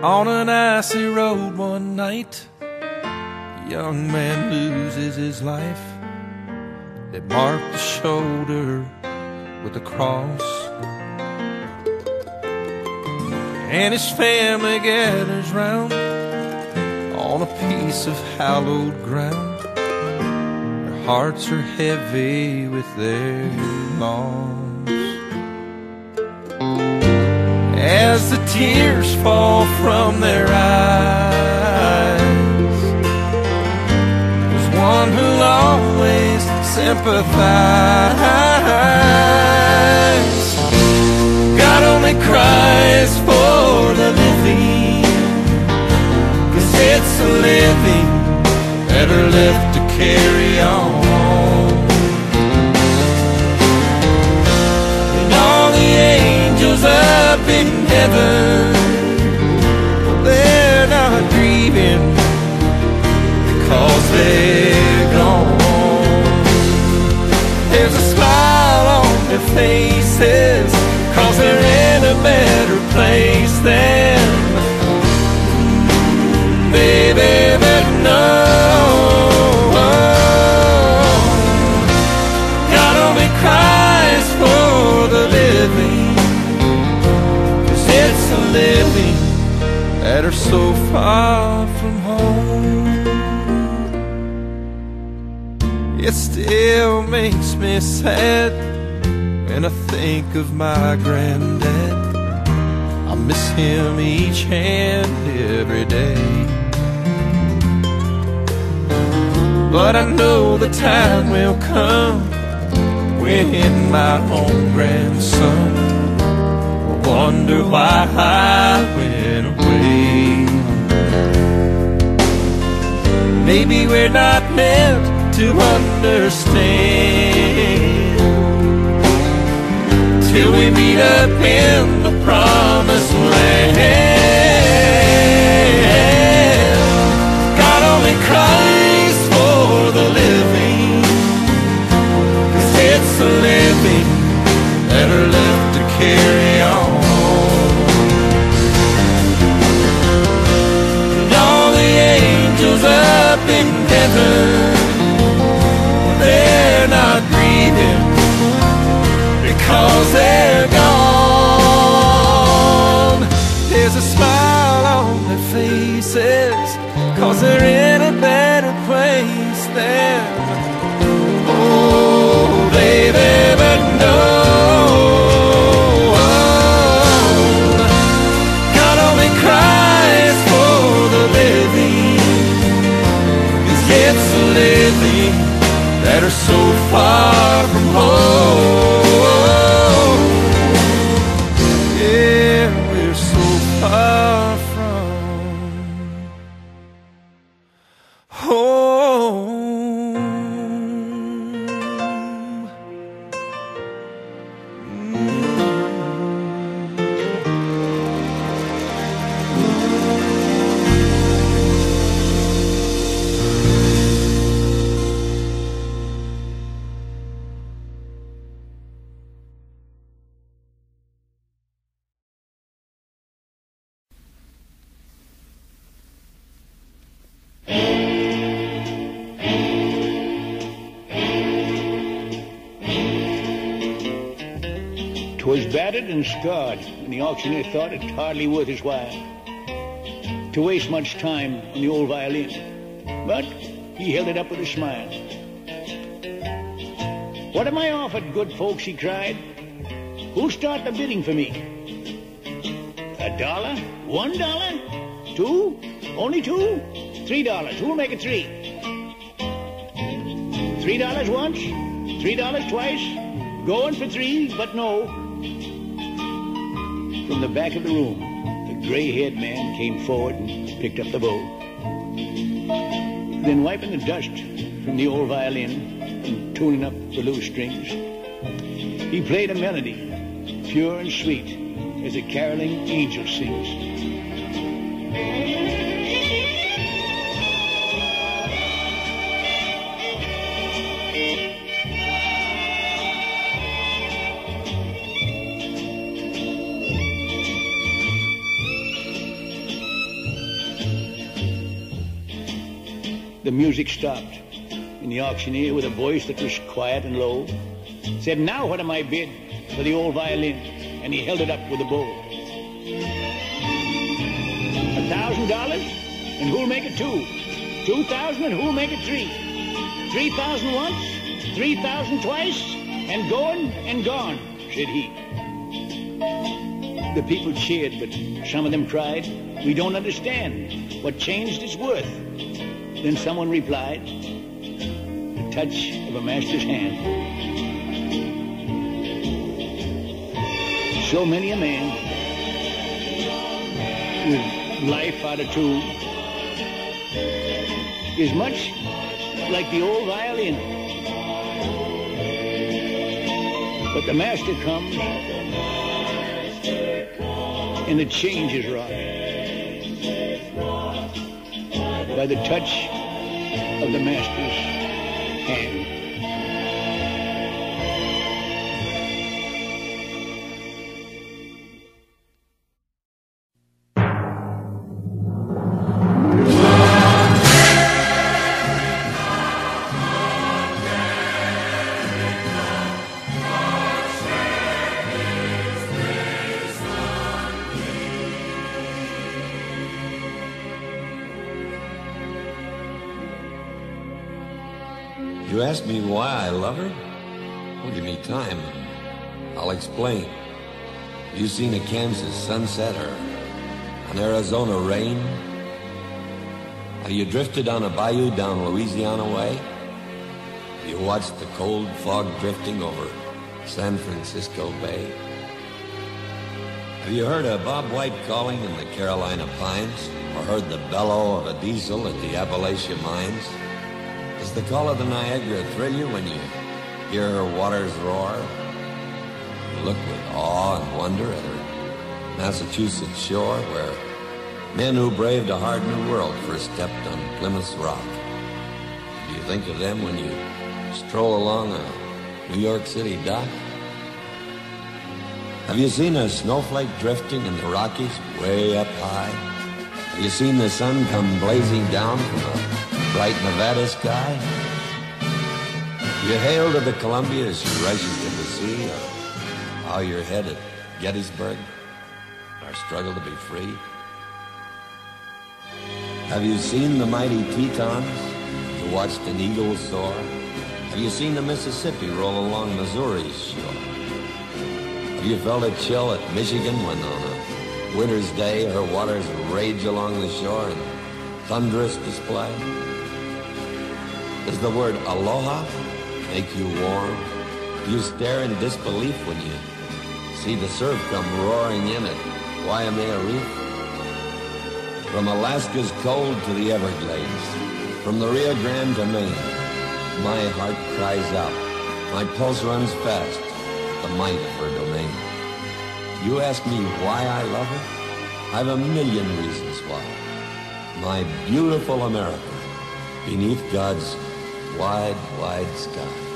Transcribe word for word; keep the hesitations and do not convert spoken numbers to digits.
On an icy road one night, a young man loses his life. They mark the shoulder with a cross, and his family gathers round on a piece of hallowed ground. Their hearts are heavy with their loss. As the tears fall from their eyes, there's one who'll always sympathize. God only cries for the living, 'cause it's the living that are left to carry on. And all the angels up in heaven, they're not grieving because they're gone. There's a smile on their faces, 'cause they're in a better place than they've ever known. God only cries for the living, 'cause it's the living that are so far from home. It still makes me sad when I think of my granddad. I miss him each and every day. But I know the time will come when my own grandson will wonder why I went away. Maybe we're not meant to understand till we meet up in the promised land. God only cries for the living, 'cause it's the living that are left to carry on. And all the angels up in heaven, they're not grieving because they're gone. There's a smile on their faces, 'cause they're in a better place than oh, they've ever known. God only cries for the living, 'cause it's the living that are so far from home. Yeah, we're so far from home. Twas battered and scarred, and the auctioneer thought it hardly worth his while to waste much time on the old violin. But he held it up with a smile. "What am I offered, good folks?" he cried. "Who'll start the bidding for me? A dollar? One dollar? Two? Only two? Three dollars. Who'll make it three? Three dollars once? Three dollars twice? Going for three, but no." From the back of the room, the gray-haired man came forward and picked up the bow. Then, wiping the dust from the old violin and tuning up the loose strings, he played a melody, pure and sweet, as a caroling angel sings. The music stopped, and the auctioneer, with a voice that was quiet and low, said, "Now what am I bid for the old violin?" And he held it up with a bow. A thousand dollars, and who'll make it two? Two thousand, and who'll make it three? Three thousand once, three thousand twice, and going and gone, said he. The people cheered, but some of them cried, "We don't understand what changed its worth." Then someone replied, "The touch of a master's hand." So many a man with life out of tune is much like the old violin. But the master comes and the change is wrought by the touch of the master's hand. You ask me why I love her? Well, give me time. I'll explain. Have you seen a Kansas sunset or an Arizona rain? Have you drifted on a bayou down Louisiana way? Have you watched the cold fog drifting over San Francisco Bay? Have you heard a Bob White calling in the Carolina pines, or heard the bellow of a diesel at the Appalachia mines? Does the call of the Niagara thrill you when you hear her waters roar? You look with awe and wonder at her Massachusetts shore, where men who braved a hard new world first stepped on Plymouth Rock. Do you think of them when you stroll along a New York City dock? Have you seen a snowflake drifting in the Rockies way up high? Have you seen the sun come blazing down from a bright Nevada sky? You hail to the Columbia as she rushes to the sea, or bow your head at Gettysburg, our struggle to be free? Have you seen the mighty Tetons who watched an eagle soar? Have you seen the Mississippi roll along Missouri's shore? Have you felt a chill at Michigan when on a winter's day her waters rage along the shore in thunderous display? Does the word aloha make you warm? Do you stare in disbelief when you see the surf come roaring in at Waimea Reef? From Alaska's cold to the Everglades, from the Rio Grande to Maine, my heart cries out, my pulse runs fast at the might of her domain. You ask me why I love her? I've a million reasons why. My beautiful America, beneath God's wide, wide sky.